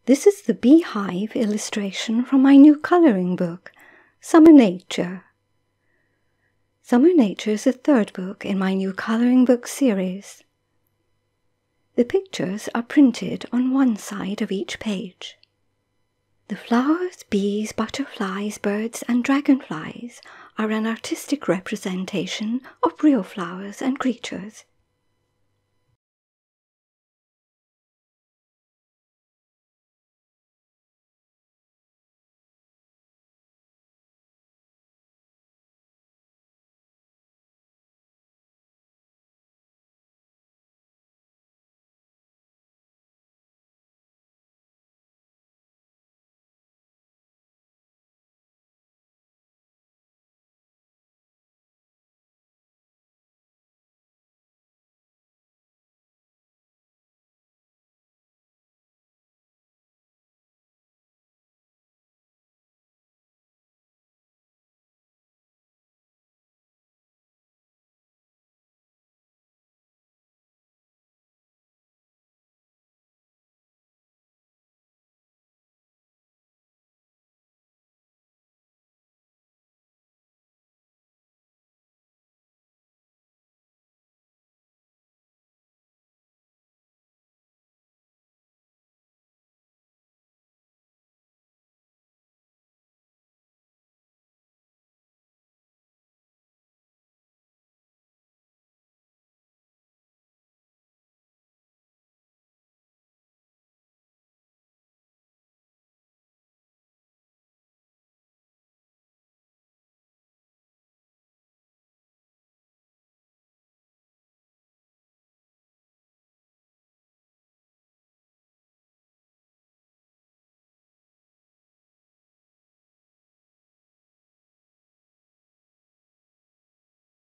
This is the Beehive illustration from my new colouring book, Summer Nature. Summer Nature is the third book in my new colouring book series. The pictures are printed on one side of each page. The flowers, bees, butterflies, birds and dragonflies are an artistic representation of real flowers and creatures.